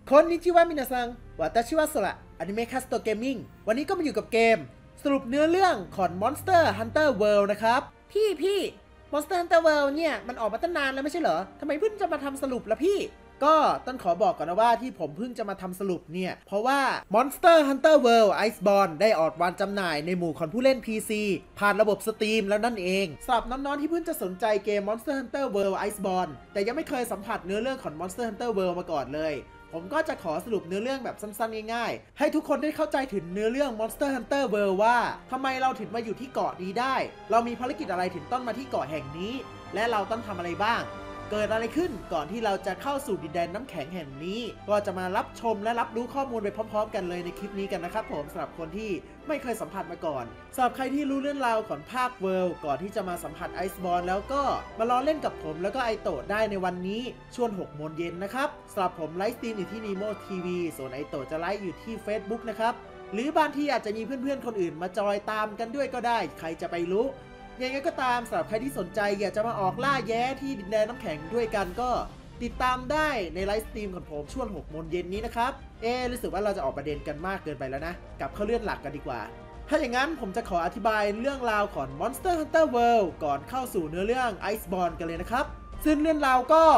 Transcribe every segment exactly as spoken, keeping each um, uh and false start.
คนนิจิวะมินาซังวาตาชิวะโซระอนิเมะคัสโตเกมมิ่งวันนี้ก็มาอยู่กับเกมสรุปเนื้อเรื่องของ Monster Hunter World นะครับพี่พี่ Monster Hunter World เนี่ยมันออกมาตั้งนานแล้วไม่ใช่เหรอทำไมเพิ่งจะมาทำสรุปล่ะพี่ก็ต้องขอบอกก่อนนะว่าที่ผมเพิ่งจะมาทำสรุปเนี่ยเพราะว่า Monster Hunter World Iceborne ได้ออกวางจำหน่ายในหมู่ของผู้เล่น พี ซี ผ่านระบบ Steam แล้วนั่นเองสำหรับน้องๆที่เพิ่งจะสนใจเกม Monster Hunter World Iceborne แต่ยังไม่เคยสัมผัสเนื้อเรื่องของ Monster Hunter World มาก่อนเลยผมก็จะขอสรุปเนื้อเรื่องแบบสั้นๆง่ายๆให้ทุกคนได้เข้าใจถึงเนื้อเรื่อง Monster Hunter World ว่าทำไมเราถึงมาอยู่ที่เกาะนี้ได้เรามีภารกิจอะไรถึงต้องมาที่เกาะแห่งนี้และเราต้องทำอะไรบ้างเกิดอะไรขึ้นก่อนที่เราจะเข้าสู่ดินแดนน้ำแข็งแห่งนี้ก็จะมารับชมและรับรู้ข้อมูลไปพร้อมๆกันเลยในคลิปนี้กันนะครับผมสำหรับคนที่ไม่เคยสัมผัสมาก่อนสำหรับใครที่รู้เรื่องราวของภาค World ก่อนที่จะมาสัมผัส Iceborne แล้วก็มาลองเล่นกับผมแล้วก็ไอโตะได้ในวันนี้ช่วงหกโมงเย็นนะครับสำหรับผมไลฟ์สตรีมอยู่ที่ Nemo ที วี ส่วนไอโตะจะไลฟ์อยู่ที่ Facebook นะครับหรือบางทีอาจจะมีเพื่อนๆคนอื่นมาจอยตามกันด้วยก็ได้ใครจะไปรู้ยังไงก็ตามสำหรับใครที่สนใจอยากจะมาออกล่าแย้ที่ดินแดนน้ำแข็งด้วยกันก็ติดตามได้ในไลฟ์สตรีมของผมช่วงหกโมงเย็นนี้นะครับเอ๊รู้สึกว่าเราจะออกประเด็นกันมากเกินไปแล้วนะกลับเข้าเรื่องหลักกันดีกว่าถ้าอย่างนั้นผมจะขออธิบายเรื่องราวของ Monster Hunter World ก่อนเข้าสู่เนื้อเรื่อง Iceborne กันเลยนะครับซึ่งเรื่องราวก็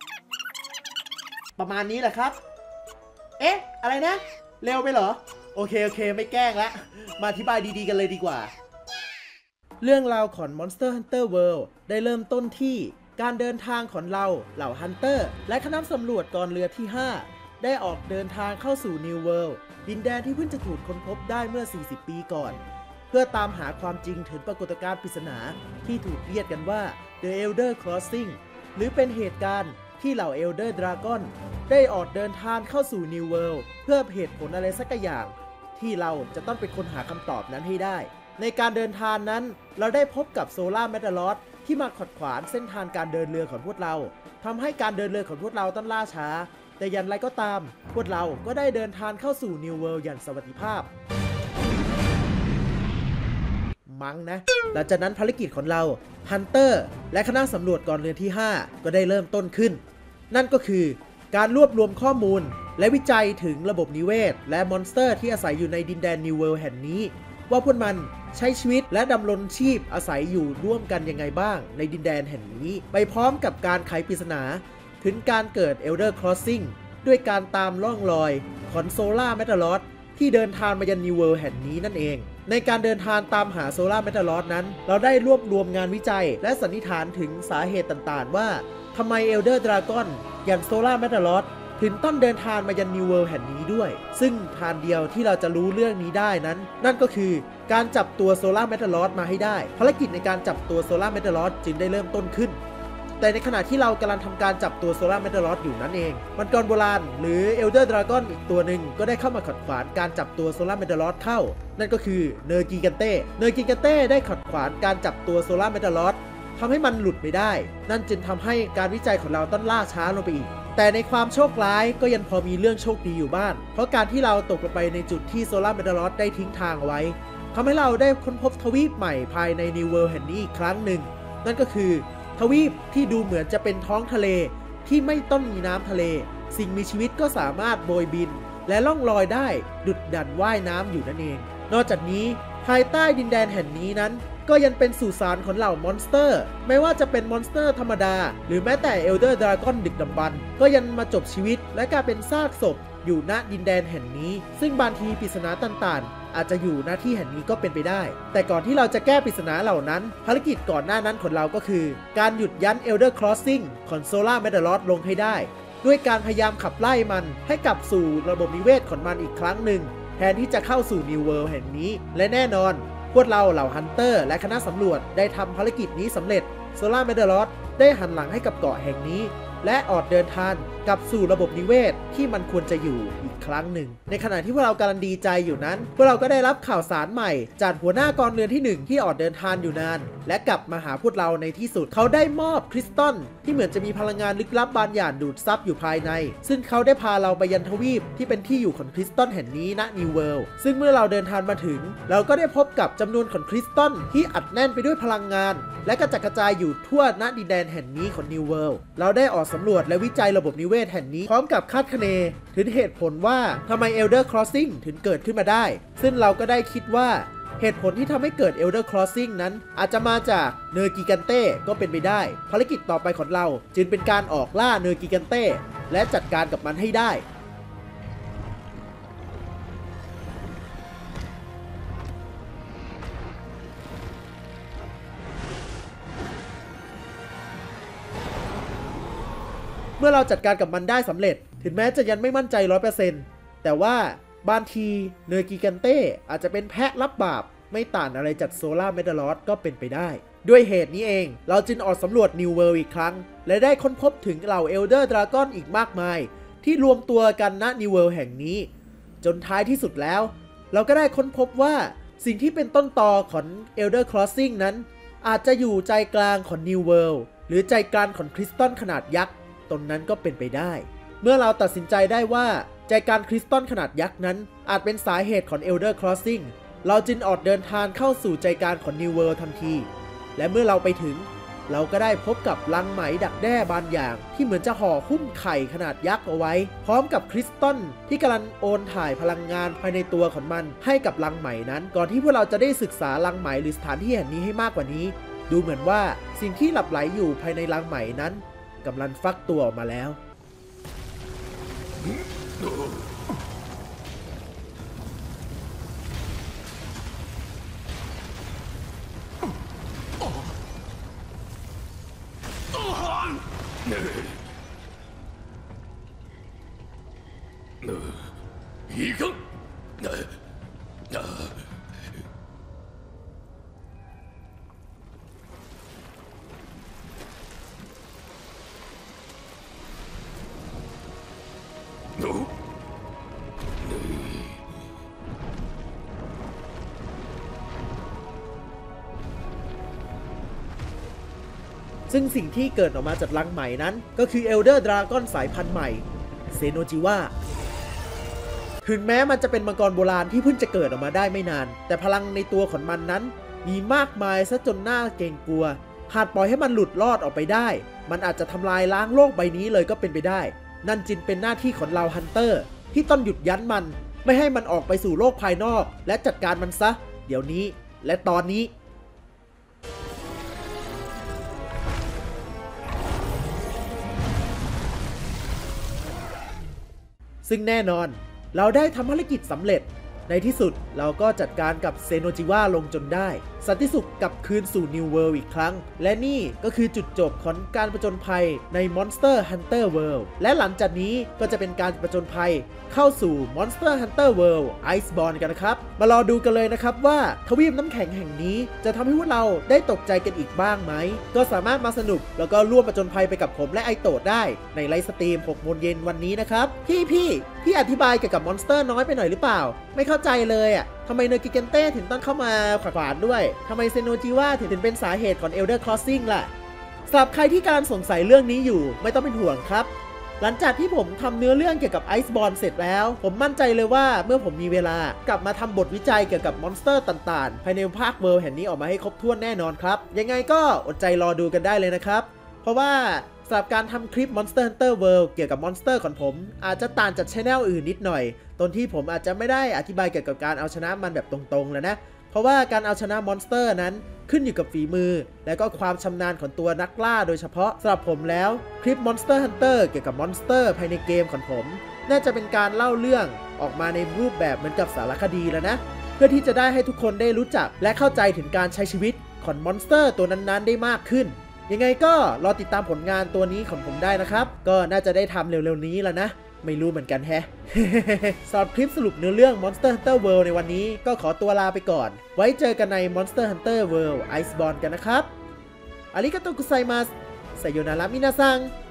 ประมาณนี้แหละครับเอ๊ะอะไรนะเร็วไปเหรอโอเคโอเคไม่แกล้งละมาอธิบายดีๆกันเลยดีกว่าเรื่องราวของ Monster Hunter World ได้เริ่มต้นที่การเดินทางของเราเหล่าฮันเตอร์และคณะสำรวจกองเรือที่ห้าได้ออกเดินทางเข้าสู่ New World ดินแดนที่เพิ่งจะถูกค้นพบได้เมื่อสี่สิบปีก่อนเพื่อตามหาความจริงถึงปรากฏการณ์ปริศนาที่ถูกเรียกกันว่า The Elder Crossing หรือเป็นเหตุการณ์ที่เหล่า Elder Dragon ได้ออกเดินทางเข้าสู่ New World เพื่อเหตุผลอะไรสักอย่างที่เราจะต้องเป็นคนหาคำตอบนั้นให้ได้ในการเดินทางนั้นเราได้พบกับโซล่าแมตตาลอสที่มาขัดขวางเส้นทางการเดินเรือของพวกเราทำให้การเดินเรือของพวกเราต้องล่าช้าแต่อย่างไรก็ตามพวกเราก็ได้เดินทางเข้าสู่ New World อย่างสวัสดิภาพมั้งนะหลังจากนั้นภารกิจของเราฮันเตอร์และคณะสำรวจกองเรือที่ห้าก็ได้เริ่มต้นขึ้นนั่นก็คือการรวบรวมข้อมูลและวิจัยถึงระบบนิเวศและมอนสเตอร์ที่อาศัยอยู่ในดินแดน New World แห่งนี้ว่าพวกมันใช้ชีวิตและดำรงชีพอาศัยอยู่ร่วมกันยังไงบ้างในดินแดนแห่งนี้ไปพร้อมกับการไขปริศนาถึงการเกิด Elder Crossing ด้วยการตามล่องรอยของโซล่าแมตตาลอสที่เดินทางมายัง New World แห่งนี้นั่นเองในการเดินทางตามหาโซล่าแมตตาลอสนั้นเราได้รวบรวมงานวิจัยและสันนิษฐานถึงสาเหตุต่างๆว่าทำไม Elder Dragon อย่างโซล่าแมตตาลอสถึงต้องเดินทางมายัง New World แห่งนี้ด้วยซึ่งทางเดียวที่เราจะรู้เรื่องนี้ได้นั้นนั่นก็คือการจับตัวโซล่าแมตตาลอสมาให้ได้ภารกิจในการจับตัวโซล่าแมตตาลอสจึงได้เริ่มต้นขึ้นแต่ในขณะที่เรากำลังทำการจับตัวโซล่าแมตตาลอสอยู่นั่นเองมังกรโบราณหรือ Elder Dragon อีกตัวหนึ่งก็ได้เข้ามาขัดขวางการจับตัวโซล่าแมตตาลอสเข้านั่นก็คือเนอร์กิกันเต้เนอร์กิกันเต้ได้ขัดขวางการจับตัวโซล่าแมตตาลอสทำให้มันหลุดไม่ได้นั่นจึงทำให้การวิจัยของเราต้องล่าช้าลงไปอีกแต่ในความโชคร้ายก็ยังพอมีเรื่องโชคดีอยู่บ้างเพราะการที่เราตกลงไปในจุดที่โซล่าแมตตาลอสได้ทิ้งทางเอาไว้ทำให้เราได้ค้นพบทวีปใหม่ภายใน New World แห่งนี้อีกครั้งหนึ่งนั่นก็คือทวีปที่ดูเหมือนจะเป็นท้องทะเลที่ไม่ต้องมีน้ำทะเลสิ่งมีชีวิตก็สามารถโบยบินและล่องลอยได้ดุจดั่งว่ายน้ำอยู่นั่นเองนอกจากนี้ภายใต้ดินแดนแห่งนี้นั้นก็ยังเป็นสุสานของเหล่ามอนสเตอร์ไม่ว่าจะเป็นมอนสเตอร์ธรรมดาหรือแม้แต่ Elder Dragon ดึกดำบรรพ์ก็ยังมาจบชีวิตและกลายเป็นซากศพอยู่ณดินแดนแห่งนี้ซึ่งบางทีปริศนาต่างๆอาจจะอยู่ณที่แห่งนี้ก็เป็นไปได้แต่ก่อนที่เราจะแก้ปริศนาเหล่านั้นภารกิจก่อนหน้านั้นของเราก็คือการหยุดยั้น Elder Crossing ของโซล่าแมตตาลอสลงให้ได้ด้วยการพยายามขับไล่มันให้กลับสู่ระบบนิเวศของมันอีกครั้งหนึ่งแทนที่จะเข้าสู่ New World แห่งนี้และแน่นอนพวกเราเหล่าฮันเตอร์และคณะสำรวจได้ทำภารกิจนี้สำเร็จโซล่าแมตตาลอสได้หันหลังให้กับเกาะแห่งนี้และออกเดินทางกลับสู่ระบบนิเวศที่มันควรจะอยู่อีกครั้งหนึ่งในขณะที่พวกเรากำลังดีใจอยู่นั้นพวกเราก็ได้รับข่าวสารใหม่จากหัวหน้ากองเรือที่หนึ่งที่ออกเดินทางอยู่นานและกลับมาหาพวกเราในที่สุดเขาได้มอบคริสตัลที่เหมือนจะมีพลังงานลึกลับบางอย่างดูดซับอยู่ภายในซึ่งเขาได้พาเราไปยันทวีปที่เป็นที่อยู่ของคริสตัลแห่งนี้ณนิวเวิลด์ซึ่งเมื่อเราเดินทางมาถึงเราก็ได้พบกับจำนวนของคริสตัลที่อัดแน่นไปด้วยพลังงานและกระจัดกระจายอยู่ทั่วณดินแดนแห่งนี้ของนิวเวิลด์เราได้ออกสำรวจและวิจัยระบบนิเวศแห่งนี้พร้อมกับคาดคะเนถึงเหตุผลว่าทำไม Elder Crossing ถึงเกิดขึ้นมาได้ซึ่งเราก็ได้คิดว่าเหตุผลที่ทำให้เกิด Elder Crossing นั้นอาจจะมาจากเนอร์กิกันเต้ก็เป็นไปได้ภารกิจต่อไปของเราจึงเป็นการออกล่าเนอร์กิกันเต้และจัดการกับมันให้ได้เมื่อเราจัดการกับมันได้สำเร็จถึงแม้จะยังไม่มั่นใจ ร้อยเปอร์เซ็นต์ แต่ว่าบางทีเนอร์กิกันเต้อาจจะเป็นแพะรับบาปไม่ต่างอะไรจากโซล่าเมดาลอสก็เป็นไปได้ด้วยเหตุนี้เองเราจึงออกสำรวจนิวเวิลด์อีกครั้งและได้ค้นพบถึงเหล่าเอลเดอร์ดราก้อนอีกมากมายที่รวมตัวกันณนิวเวิลด์แห่งนี้จนท้ายที่สุดแล้วเราก็ได้ค้นพบว่าสิ่งที่เป็นต้นตอของ Elder Crossing นั้นอาจจะอยู่ใจกลางของนิวเวิลด์หรือใจกลางของคริสตัลขนาดยักษ์ตรงนั้นก็เป็นไปได้เมื่อเราตัดสินใจได้ว่าใจกลางคริสตัลขนาดยักษ์นั้นอาจเป็นสาเหตุของ Elder Crossing เราจึงออกเดินทางเข้าสู่ใจกลางของ New World ทันทีและเมื่อเราไปถึงเราก็ได้พบกับรังไหมดักแด้บางอย่างที่เหมือนจะห่อหุ้มไข่ขนาดยักษ์เอาไว้พร้อมกับคริสตัลที่กำลังโอนถ่ายพลังงานภายในตัวของมันให้กับรังไหมนั้นก่อนที่พวกเราจะได้ศึกษารังไหมหรือสถานที่แห่งนี้ให้มากกว่านี้ดูเหมือนว่าสิ่งที่หลับไหลอยู่ภายในรังไหมนั้นกำลังฟักตัวออกมาแล้วいかんซึ่งสิ่งที่เกิดออกมาจากรังใหม่นั้นก็คือ Elder Dragon สายพันธุ์ใหม่เซโนจิวะถึงแม้มันจะเป็นมังกรโบราณที่เพิ่งจะเกิดออกมาได้ไม่นานแต่พลังในตัวของมันนั้นมีมากมายซะจนน่าเกรงกลัวหากปล่อยให้มันหลุดรอดออกไปได้มันอาจจะทำลายล้างโลกใบนี้เลยก็เป็นไปได้นั่นจึงเป็นหน้าที่ของเราฮันเตอร์ที่ต้องหยุดยั้นมันไม่ให้มันออกไปสู่โลกภายนอกและจัดการมันซะเดี๋ยวนี้และตอนนี้ซึ่งแน่นอนเราได้ทำภารกิจสำเร็จในที่สุดเราก็จัดการกับเซโนจิวะลงจนได้สันติสุขกลับคืนสู่นิวเวิลด์อีกครั้งและนี่ก็คือจุดจบของการผจญภัยใน Monster Hunter World และหลังจากนี้ก็จะเป็นการผจญภัยเข้าสู่ Monster Hunter World Iceborne กันนะครับมารอดูกันเลยนะครับว่าทวีปน้ำแข็งแห่งนี้จะทำให้พวกเราได้ตกใจกันอีกบ้างไหมก็สามารถมาสนุกแล้วก็ร่วมผจญภัยไปกับผมและไอโตะได้ในไลฟ์สตรีมหกโมงเย็นวันนี้นะครับพี่พี่พี่อธิบายเกี่ยวกับมอนสเตอร์น้อยไปหน่อยหรือเปล่าไม่เข้าใจเลยอ่ะทำไมเนอร์กิกันเต้ถึงต้องเข้ามาขวานด้วยทำไมเซโนจิวะถึงเป็นสาเหตุของ Elder Crossing ล่ะสำหรับใครที่กำลังสงสัยเรื่องนี้อยู่ไม่ต้องเป็นห่วงครับหลังจากที่ผมทำเนื้อเรื่องเกี่ยวกับ Iceborne เสร็จแล้วผมมั่นใจเลยว่าเมื่อผมมีเวลากลับมาทำบทวิจัยเกี่ยวกับมอนสเตอร์ต่างๆภายในภาคเวิลด์แห่งนี้ออกมาให้ครบถ้วนแน่นอนครับยังไงก็อดใจรอดูกันได้เลยนะครับเพราะว่าสำหรับการทำคลิป Monster Hunter World เกี่ยวกับมอนสเตอร์ของผมอาจจะต่างจาก Channel อื่นนิดหน่อยตรงที่ผมอาจจะไม่ได้อธิบายเกี่ยวกับการเอาชนะมันแบบตรงๆแล้วนะเพราะว่าการเอาชนะมอนสเตอร์นั้นขึ้นอยู่กับฝีมือและก็ความชำนาญของตัวนักล่าโดยเฉพาะสำหรับผมแล้วคลิป Monster Hunter เกี่ยวกับมอนสเตอร์ภายในเกมของผมน่าจะเป็นการเล่าเรื่องออกมาในรูปแบบเหมือนกับสารคดีแล้วนะเพื่อที่จะได้ให้ทุกคนได้รู้จักและเข้าใจถึงการใช้ชีวิตของมอนสเตอร์ตัวนั้นๆได้มากขึ้นยังไงก็รอติดตามผลงานตัวนี้ของผมได้นะครับก็น่าจะได้ทำเร็วๆนี้แล้วนะไม่รู้เหมือนกันแฮะ สำหรับคลิปสรุปเนื้อเรื่อง Monster Hunter World ในวันนี้ก็ขอตัวลาไปก่อนไว้เจอกันใน Monster Hunter World Iceborne กันนะครับอาริกาโตกุไซมัสไซโยนาระมินาซัง